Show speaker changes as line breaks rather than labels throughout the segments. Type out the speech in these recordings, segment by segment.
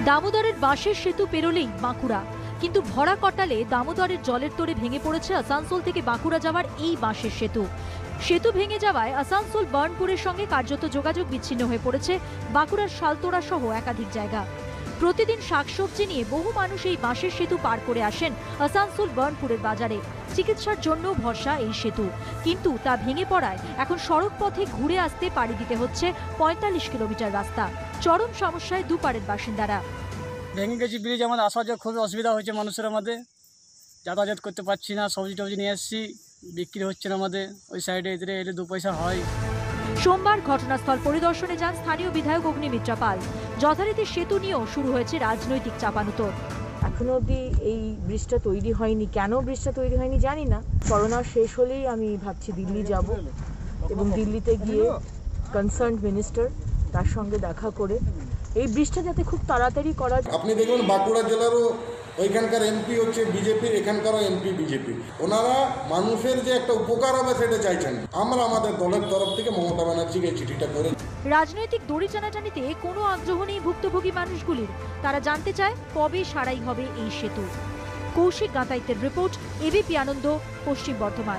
দামোদরের বাঁশের সেতু পেরোলেই বাঁকুড়া, কিন্তু ভরা কটালে দামোদরের জলের তোড়ে ভেঙে পড়েছে আসানসোল থেকে বাঁকুড়া যাওয়ার এই বাঁশের সেতু। সেতু ভেঙে যাওয়ায় আসানসোল বার্নপুরের সঙ্গে কার্যত যোগাযোগ বিচ্ছিন্ন হয়ে পড়েছে বাঁকুড়ার শালতোড়া সহ একাধিক জায়গা। প্রতিদিন শাকসবজি নিয়ে বহু মানুষ এই বাঁশের সেতু পার করে আসেন আসানসোল বার্নপুরের বাজারে। চিকিৎসার জন্য ভরসা এই সেতু, কিন্তু তা ভেঙে পড়ায় এখন সড়ক পথে ঘুরে আসতে পাড়ি দিতে হচ্ছে ৪৫ কিলোমিটার রাস্তা। চরম সমস্যায় দুপারের বাসিন্দারা।
ভেঙে গেছি ব্রিজ, আমাদের আসা যাওয়া খুব অসুবিধা হয়েছে, মানুষের আমাদের যাতায়াত করতে পারছি না। সবজি টবজি নিয়ে এসেছি, বিক্রি হচ্ছে না আমাদের। ওই সাইডে এলে দু পয়সা হয়।
সোমবার ঘটনাস্থল পরিদর্শনে যান স্থানীয় বিধায়ক অগ্নিমিত্রা পাল। যথারীতি সেতু নিয়েও শুরু হয়েছে রাজনৈতিক চাপানুতোর।
এখনো অবধি এই ব্রিজটা তৈরি হয়নি। কেন ব্রিজটা তৈরি হয়নি জানি না। করোনা শেষ হলেই আমি ভাবছি দিল্লি যাব এবং দিল্লিতে গিয়ে কনসার্ন মিনিস্টার তার সঙ্গে দেখা করে এই ব্রিজটা যাতে খুব তাড়াতাড়ি করা।
আপনি দেখুন বাঁকুড়া জেলারও ওইখানকার এমপি হচ্ছে বিজেপির, এখানকারও এমপি বিজেপি। ওনারা মানুষের যে একটা উপকার হবে সেটা চাইছেন। আমরা আমাদের দলের তরফ থেকে মমতা ব্যানার্জিকে চিঠিটা করে।
রাজনৈতিক দড়ি টানাটানিতে কোনো আগ্রহ নেই ভুক্তভোগী মানুষগুলির। তারা জানতে চায় কবে সারাই হবে এই সেতু। কৌশিক গাঁতাইতের রিপোর্ট, এবিপি আনন্দ, পশ্চিম বর্ধমান।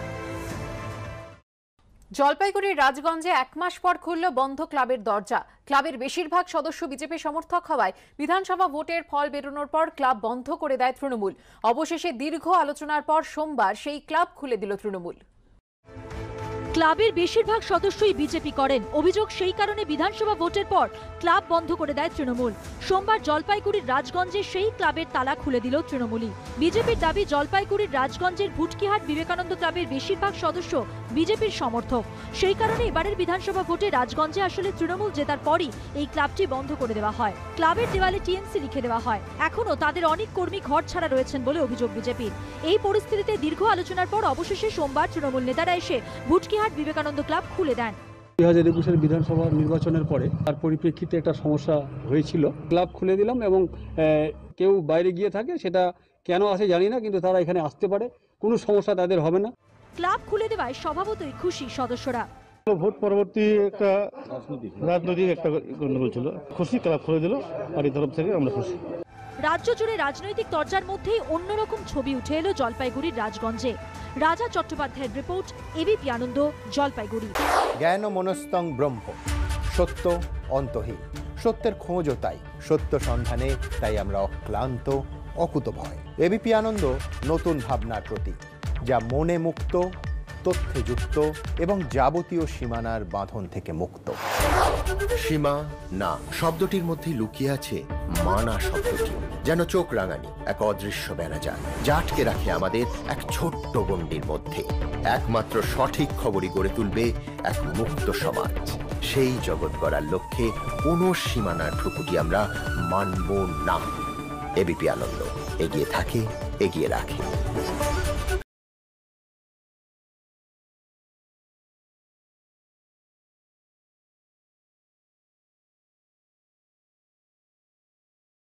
জলপাইগুড়ির রাজগঞ্জে ১ মাস পর খুলল বন্ধ ক্লাবের দরজা। ক্লাবের বেশিরভাগ সদস্য বিজেপি সমর্থক হওয়ায় বিধানসভা ভোটের ফল বেরোনোর পর ক্লাব বন্ধ করে দেয় তৃণমূল। অবশেষে দীর্ঘ আলোচনার পর সোমবার সেই ক্লাব খুলে দিল তৃণমূল।
ক্লাবের বেশিরভাগ সদস্যই বিজেপি করেন। অভিযোগ সেই কারণে বিধানসভা ভোটের পর ক্লাব বন্ধ করে দেয় তৃণমূল। সোমবার জলপাইগুড়ির রাজগঞ্জে সেই ক্লাবের তালা খুলে দিল তৃণমূলই। বিজেপির দাবি, জলপাইগুড়ির রাজগঞ্জের ভুটকিহাট বিবেকানন্দ ক্লাবের বেশিরভাগ সদস্য বিজেপির সমর্থক। সেই কারণে এবারের বিধানসভা ভোটে রাজগঞ্জে আসলে তৃণমূল জেতার পরই এই ক্লাবটি বন্ধ করে দেওয়া হয়। ক্লাবের দেওয়ালে টিএমসি লিখে দেওয়া হয়। এখনও তাদের অনেক কর্মী ঘর ছাড়া রয়েছেন বলে অভিযোগ বিজেপির। এই পরিস্থিতিতে দীর্ঘ আলোচনার পর অবশেষে সোমবার তৃণমূল নেতারা এসে ভুটকিহাট বিবেকানন্দ ক্লাব খুলে দেন।
2021 বিধানসভা নির্বাচনের পরে তার পরিপ্রেক্ষিতে একটা সমস্যা হয়েছিল। ক্লাব খুলে দিলাম এবং কেউ বাইরে গিয়ে থাকে, সেটা কেন আসে জানি না, কিন্তু তারা এখানে আসতে পারে, কোনো সমস্যা তাদের হবে না।
ক্লাব খুলে দেওয়ায় স্বভাবতই খুশি সদস্যরা।
ভোট পরবর্তী একটা রাজনৈতিক একটা গন্ডগোল ছিল, খুশি, ক্লাব খুলে দিল, আর এই তরফ থেকে আমরা খুশি।
রাজ্য জুড়ে রাজনৈতিক তরজার মধ্যেই অন্যরকম ছবি উঠে এলো জলপাইগুড়ির রাজগঞ্জে। রাজা চট্টোপাধ্যায়ের রিপোর্ট, এবিপি আনন্দ, জলপাইগুড়ি।
জ্ঞান মনস্তং ব্রহ্ম, সত্য অন্তহীন। সত্যের খোঁজও তাই, সত্য সন্ধানে তাই আমরা অক্লান্ত, অকুতভয়। এবিপি আনন্দ নতুন ভাবনার প্রতীক, যা মনে মুক্ত, তথ্যে যুক্ত এবং যাবতীয় সীমানার বাঁধন থেকে মুক্ত।
সীমা না শব্দটির মধ্যে লুকিয়ে আছে মানা শব্দটি, যেন চোখ রাঙানি এক অদৃশ্য বেড়াজাল, যা আটকে রাখে আমাদের এক ছোট্ট গণ্ডির মধ্যে। একমাত্র সঠিক খবরই গড়ে তুলবে এক মুক্ত সমাজ। সেই জগৎ গড়ার লক্ষ্যে কোনো সীমানার ঠুকুটি আমরা মানব না। এবিপি আনন্দ এগিয়ে থাকে, এগিয়ে রাখে।